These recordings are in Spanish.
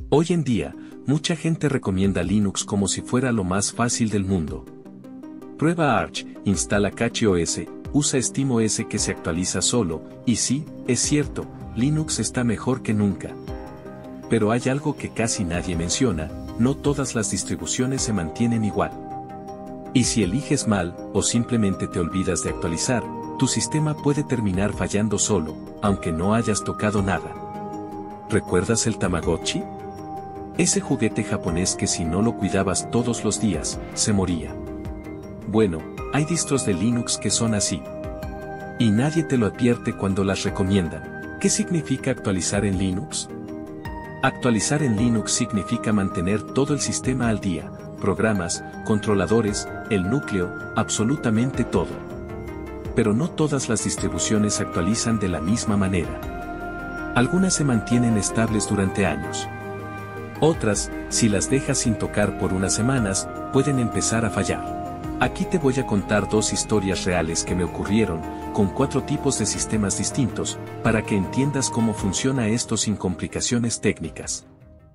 Hoy en día, mucha gente recomienda Linux como si fuera lo más fácil del mundo. Prueba Arch, instala CatchOS, usa SteamOS que se actualiza solo, y sí, es cierto, Linux está mejor que nunca. Pero hay algo que casi nadie menciona, no todas las distribuciones se mantienen igual. Y si eliges mal, o simplemente te olvidas de actualizar, tu sistema puede terminar fallando solo, aunque no hayas tocado nada. ¿Recuerdas el Tamagotchi? Ese juguete japonés que si no lo cuidabas todos los días, se moría. Bueno, hay distros de Linux que son así. Y nadie te lo advierte cuando las recomiendan. ¿Qué significa actualizar en Linux? Actualizar en Linux significa mantener todo el sistema al día, programas, controladores, el núcleo, absolutamente todo. Pero no todas las distribuciones actualizan de la misma manera. Algunas se mantienen estables durante años. Otras, si las dejas sin tocar por unas semanas, pueden empezar a fallar. Aquí te voy a contar dos historias reales que me ocurrieron, con 4 tipos de sistemas distintos, para que entiendas cómo funciona esto sin complicaciones técnicas.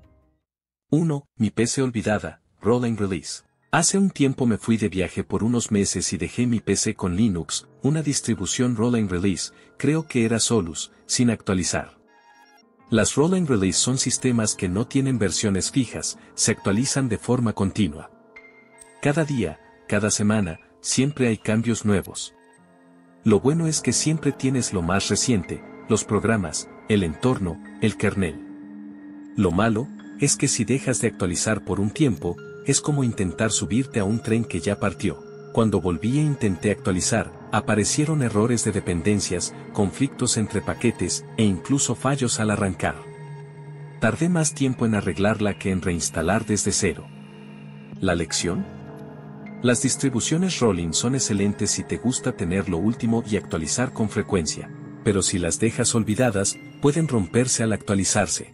1. Mi PC olvidada, Roll and Release. Hace un tiempo me fui de viaje por unos meses y dejé mi PC con Linux, una distribución Roll and Release, creo que era Solus, sin actualizar. Las Roll and Release son sistemas que no tienen versiones fijas, se actualizan de forma continua. Cada día, cada semana, siempre hay cambios nuevos. Lo bueno es que siempre tienes lo más reciente, los programas, el entorno, el kernel. Lo malo, es que si dejas de actualizar por un tiempo, es como intentar subirte a un tren que ya partió. Cuando volví e intenté actualizar, aparecieron errores de dependencias, conflictos entre paquetes, e incluso fallos al arrancar. Tardé más tiempo en arreglarla que en reinstalar desde cero. ¿La lección? Las distribuciones rolling son excelentes si te gusta tener lo último y actualizar con frecuencia, pero si las dejas olvidadas, pueden romperse al actualizarse.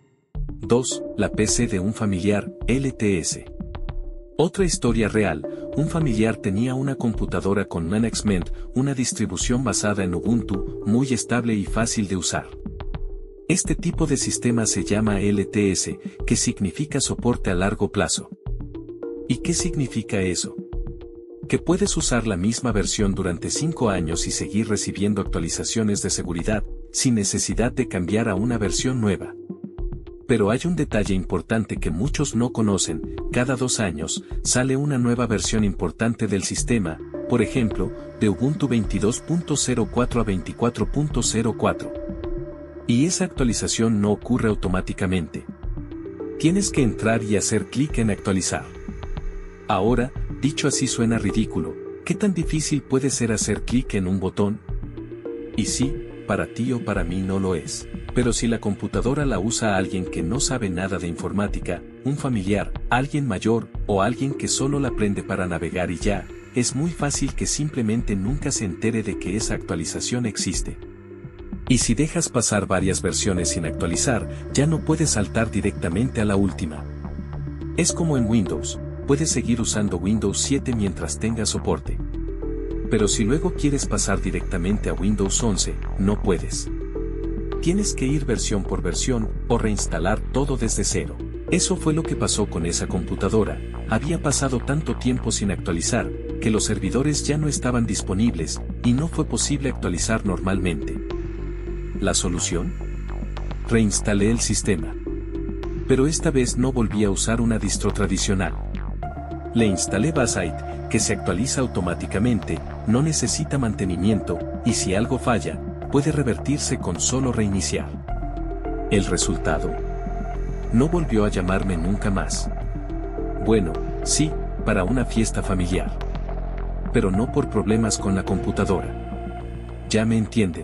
2. La PC de un familiar, LTS. Otra historia real, un familiar tenía una computadora con Management, una distribución basada en Ubuntu, muy estable y fácil de usar. Este tipo de sistema se llama LTS, que significa soporte a largo plazo. ¿Y qué significa eso? Que puedes usar la misma versión durante 5 años y seguir recibiendo actualizaciones de seguridad, sin necesidad de cambiar a una versión nueva. Pero hay un detalle importante que muchos no conocen, cada 2 años, sale una nueva versión importante del sistema, por ejemplo, de Ubuntu 22.04 a 24.04. Y esa actualización no ocurre automáticamente. Tienes que entrar y hacer clic en actualizar. Ahora, dicho así suena ridículo, ¿qué tan difícil puede ser hacer clic en un botón? Y sí, para ti o para mí no lo es. Pero si la computadora la usa alguien que no sabe nada de informática, un familiar, alguien mayor, o alguien que solo la prende para navegar y ya, es muy fácil que simplemente nunca se entere de que esa actualización existe. Y si dejas pasar varias versiones sin actualizar, ya no puedes saltar directamente a la última. Es como en Windows, puedes seguir usando Windows 7 mientras tengas soporte. Pero si luego quieres pasar directamente a Windows 11, no puedes. Tienes que ir versión por versión, o reinstalar todo desde cero. Eso fue lo que pasó con esa computadora, había pasado tanto tiempo sin actualizar, que los servidores ya no estaban disponibles, y no fue posible actualizar normalmente. ¿La solución? Reinstalé el sistema. Pero esta vez no volví a usar una distro tradicional. Le instalé Basite, que se actualiza automáticamente, no necesita mantenimiento, y si algo falla, puede revertirse con solo reiniciar. ¿El resultado? No volvió a llamarme nunca más. Bueno, sí, para una fiesta familiar. Pero no por problemas con la computadora. Ya me entienden.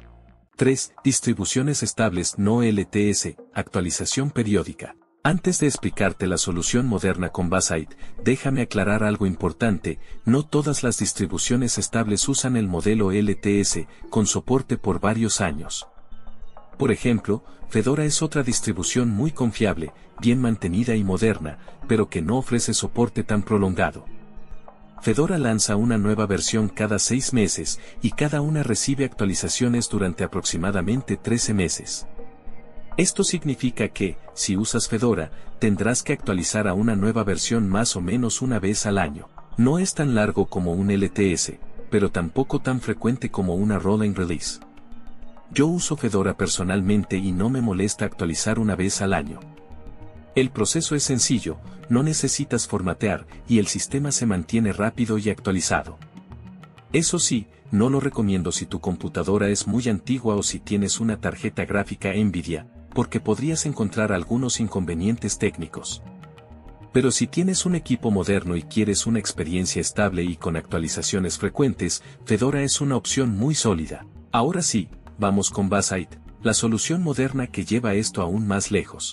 3. Distribuciones estables no LTS, actualización periódica. Antes de explicarte la solución moderna con Basite, déjame aclarar algo importante, no todas las distribuciones estables usan el modelo LTS, con soporte por varios años. Por ejemplo, Fedora es otra distribución muy confiable, bien mantenida y moderna, pero que no ofrece soporte tan prolongado. Fedora lanza una nueva versión cada 6 meses, y cada una recibe actualizaciones durante aproximadamente 13 meses. Esto significa que, si usas Fedora, tendrás que actualizar a una nueva versión más o menos una vez al año. No es tan largo como un LTS, pero tampoco tan frecuente como una rolling release. Yo uso Fedora personalmente y no me molesta actualizar una vez al año. El proceso es sencillo, no necesitas formatear y el sistema se mantiene rápido y actualizado. Eso sí, no lo recomiendo si tu computadora es muy antigua o si tienes una tarjeta gráfica Nvidia, porque podrías encontrar algunos inconvenientes técnicos. Pero si tienes un equipo moderno y quieres una experiencia estable y con actualizaciones frecuentes, Fedora es una opción muy sólida. Ahora sí, vamos con Basite, la solución moderna que lleva esto aún más lejos.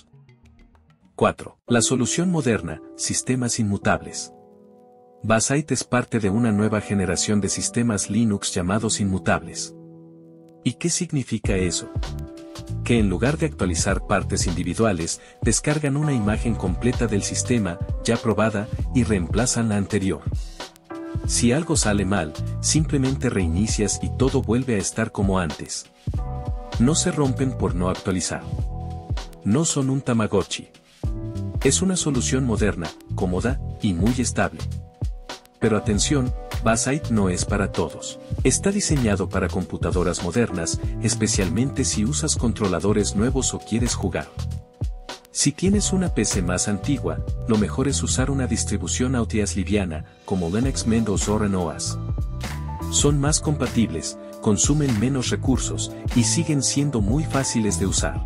4. La solución moderna, sistemas inmutables. Basite es parte de una nueva generación de sistemas Linux llamados inmutables. ¿Y qué significa eso? Que en lugar de actualizar partes individuales, descargan una imagen completa del sistema, ya probada, y reemplazan la anterior. Si algo sale mal, simplemente reinicias y todo vuelve a estar como antes. No se rompen por no actualizar. No son un Tamagotchi. Es una solución moderna, cómoda, y muy estable. Pero atención, Basite no es para todos. Está diseñado para computadoras modernas, especialmente si usas controladores nuevos o quieres jugar. Si tienes una PC más antigua, lo mejor es usar una distribución AUTOS liviana, como Linux Mint o Zorin OS. Son más compatibles, consumen menos recursos, y siguen siendo muy fáciles de usar.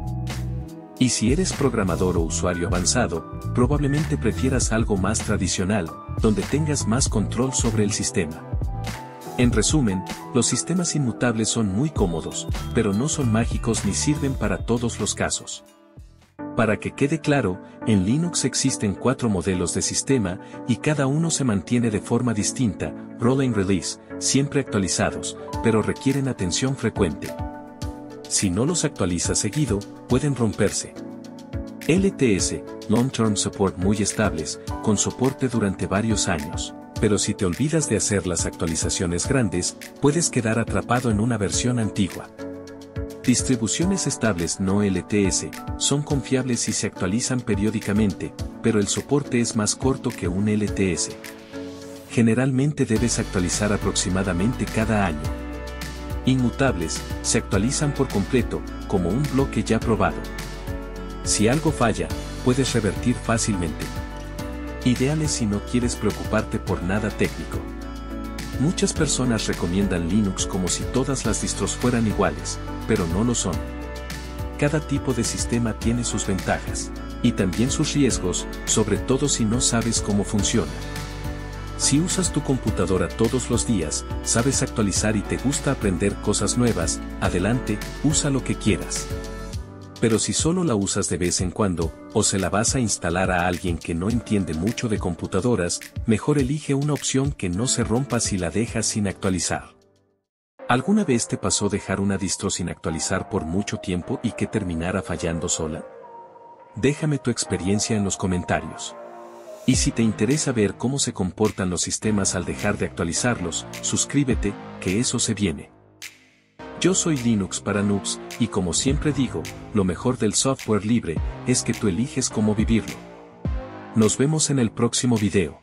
Y si eres programador o usuario avanzado, probablemente prefieras algo más tradicional, donde tengas más control sobre el sistema. En resumen, los sistemas inmutables son muy cómodos, pero no son mágicos ni sirven para todos los casos. Para que quede claro, en Linux existen 4 modelos de sistema, y cada uno se mantiene de forma distinta, rolling release, siempre actualizados, pero requieren atención frecuente. Si no los actualizas seguido, pueden romperse. LTS, Long Term Support muy estables, con soporte durante varios años, pero si te olvidas de hacer las actualizaciones grandes, puedes quedar atrapado en una versión antigua. Distribuciones estables no LTS, son confiables y se actualizan periódicamente, pero el soporte es más corto que un LTS. Generalmente debes actualizar aproximadamente cada año. Inmutables, se actualizan por completo, como un bloque ya probado. Si algo falla, puedes revertir fácilmente. Ideales si no quieres preocuparte por nada técnico. Muchas personas recomiendan Linux como si todas las distros fueran iguales, pero no lo son. Cada tipo de sistema tiene sus ventajas, y también sus riesgos, sobre todo si no sabes cómo funciona. Si usas tu computadora todos los días, sabes actualizar y te gusta aprender cosas nuevas, adelante, usa lo que quieras. Pero si solo la usas de vez en cuando, o se la vas a instalar a alguien que no entiende mucho de computadoras, mejor elige una opción que no se rompa si la dejas sin actualizar. ¿Alguna vez te pasó dejar una distro sin actualizar por mucho tiempo y que terminara fallando sola? Déjame tu experiencia en los comentarios. Y si te interesa ver cómo se comportan los sistemas al dejar de actualizarlos, suscríbete, que eso se viene. Yo soy Linux para Noobs, y como siempre digo, lo mejor del software libre, es que tú eliges cómo vivirlo. Nos vemos en el próximo video.